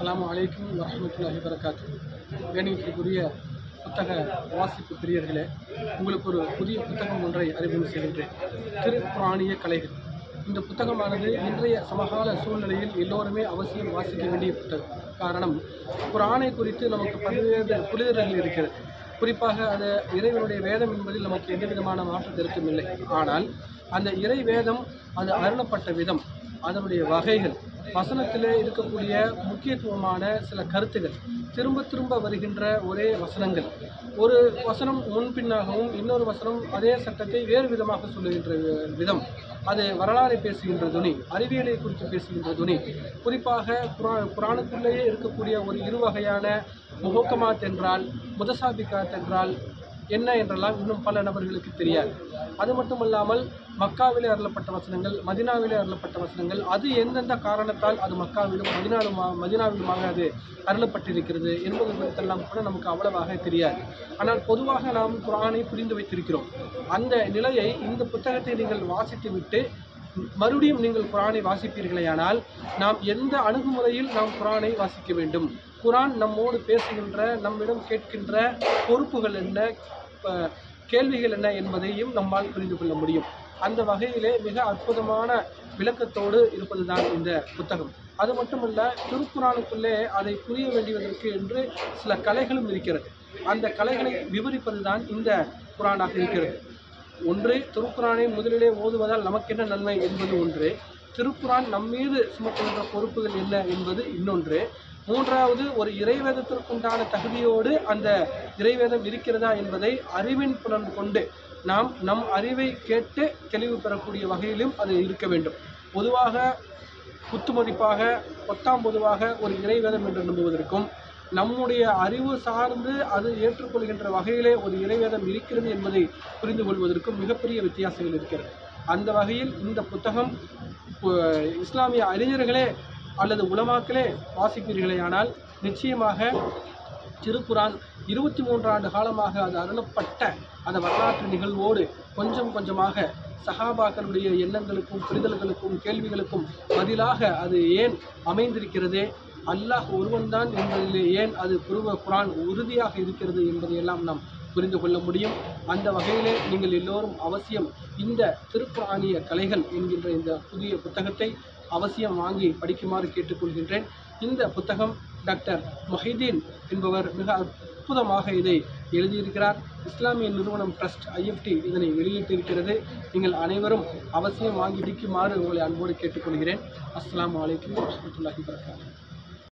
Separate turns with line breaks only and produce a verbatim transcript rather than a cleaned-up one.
அஸ்ஸலாமு அலைக்கும் வரஹ்மத்துல்லாஹி வபரகாத்துஹு. கணியத்திற்குரிய புத்தக வாசிப்பு பிரியர்களே, உங்களுக்கு ஒரு புதிய புத்தகம் ஒன்றை அறிமுகம் செய்கின்றேன். திருக்குர்ஆனிய கலைகள். இந்த புத்தகமானது இன்றைய சமகால சூழ்நிலையில் எல்லோருமே அவசியம் வாசிக்க வேண்டிய புத்தகம். காரணம், குர்ஆனை குறித்து நமக்கு பல்வேறு புரிதல்கள் இருக்கிறது. குறிப்பாக அது இறைவனுடைய வேதம் என்பதில் நமக்கு எந்த விதமான மாற்று கருத்தும் இல்லை. ஆனால் அந்த இறை வேதம் அது அருளப்பட்ட விதம், அதனுடைய வகைகள், வசனத்திலே இருக்கக்கூடிய முக்கியத்துவமான சில கருத்துகள், திரும்ப திரும்ப வருகின்ற ஒரே வசனங்கள், ஒரு வசனம் முன்பின்னாகவும் இன்னொரு வசனம் அதே சட்டத்தை வேறு விதமாக சொல்லுகின்ற விதம், அது வரலாறை பேசுகின்ற துணி, அறிவியலை குறித்து பேசுகின்ற துணி, குறிப்பாக குரா குரானுக்குள்ளேயே இருக்கக்கூடிய ஒரு இரு வகையான முஹக்கமாத் என்றால், முதசாபிகாத் என்றால் என்ன என்றெல்லாம் இன்னும் பல நபர்களுக்கு தெரியாது. அது மட்டுமல்லாமல் மக்காவிலே அருளப்பட்ட வசனங்கள், மதினாவிலே அருளப்பட்ட வசனங்கள், அது எந்தெந்த காரணத்தால் அது மக்காவிலும் மதினாலும் மதினாவிலுமாக அது அருளப்பட்டிருக்கிறது என்பது குறித்தெல்லாம் கூட நமக்கு அவ்வளவாக தெரியாது. ஆனால் பொதுவாக நாம் குர்ஆனை புரிந்து வைத்திருக்கிறோம். அந்த நிலையை இந்த புத்தகத்தை நீங்கள் வாசித்து விட்டு மறுபடியும் நீங்கள் குர்ஆனை வாசிப்பீர்களேயானால், நாம் எந்த அணுகுமுறையில் நாம் குர்ஆனை வாசிக்க வேண்டும், குர்ஆன் நம்மோடு பேசுகின்ற, நம்மிடம் கேட்கின்ற பொறுப்புகள் என்ன, கேள்விகள் என்ன என்பதையும் நம்மால் புரிந்து கொள்ள முடியும். அந்த வகையிலே மிக அற்புதமான விளக்கத்தோடு இருப்பதுதான் இந்த புத்தகம். அது மட்டுமல்ல, திருக்குர்ஆனுக்குள்ளே அதை புரிய வேண்டியதற்கு என்று சில கலைகளும் இருக்கிறது. அந்த கலைகளை விவரிப்பதுதான் இந்த குர்ஆனாக இருக்கிறது. ஒன்று, திருக்குர்ஆனை முதலிலே ஓதுவதால் நமக்கு என்ன நன்மை என்பது ஒன்று, திருக்குர்ஆன் நம்மீது சுமத்துகின்ற பொறுப்புகள் என்ன என்பது இன்னொன்று, மூன்றாவது ஒரு இறைவேதத்திற்குண்டான தகுதியோடு அந்த இறைவேதம் இருக்கிறதா என்பதை அறிவின் புலன் கொண்டு நாம் நம் அறிவை கேட்டு தெளிவு பெறக்கூடிய வகையிலும் அது இருக்க வேண்டும். பொதுவாக குத்துமதிப்பாக பொத்தாம் பொதுவாக ஒரு இறைவேதம் என்று நம்புவதற்கும், நம்முடைய அறிவு சார்ந்து அது ஏற்றுக்கொள்கின்ற வகையிலே ஒரு இறைவேதம் இருக்கிறது என்பதை புரிந்து கொள்வதற்கும் மிகப்பெரிய வித்தியாசங்கள் இருக்கிறது. அந்த வகையில் இந்த புத்தகம் இஸ்லாமிய அறிஞர்களே அல்லது உலமாக்களே வாசிப்பீர்களேயானால், நிச்சயமாக திருக்குர்ஆன் இருபத்தி மூன்று ஆண்டு காலமாக அது அருளப்பட்ட அந்த வரலாற்று நிகழ்வோடு கொஞ்சம் கொஞ்சமாக சஹாபாக்களுடைய எண்ணங்களுக்கும் புரிதல்களுக்கும் கேள்விகளுக்கும் பதிலாக அது ஏன் அமைந்திருக்கிறது, அல்லாஹ் ஒருவன்தான் என்பதிலே ஏன் அது குருவ குர்ஆன் உறுதியாக இருக்கிறது என்பதையெல்லாம் நாம் புரிந்து கொள்ள முடியும். அந்த வகையிலே நீங்கள் எல்லோரும் அவசியம் இந்த திருக்குர்ஆனிய கலைகள் என்கின்ற இந்த புதிய புத்தகத்தை அவசியம் வாங்கி படிக்குமாறு கேட்டுக்கொள்கின்றேன். இந்த புத்தகம் டாக்டர் மொஹிதீன் என்பவர் மிக அற்புதமாக இதை எழுதியிருக்கிறார். இஸ்லாமிய நிறுவனம் ட்ரஸ்ட் ஐஎஃப்டி இதனை வெளியிட்டிருக்கிறது. நீங்கள் அனைவரும் அவசியம் வாங்கி படிக்குமாறு உங்களை அன்போடு கேட்டுக்கொள்கிறேன். அஸ்ஸலாமு அலைக்கும் வரஹ்மத்துல்லாஹி வபரகாத்துஹு.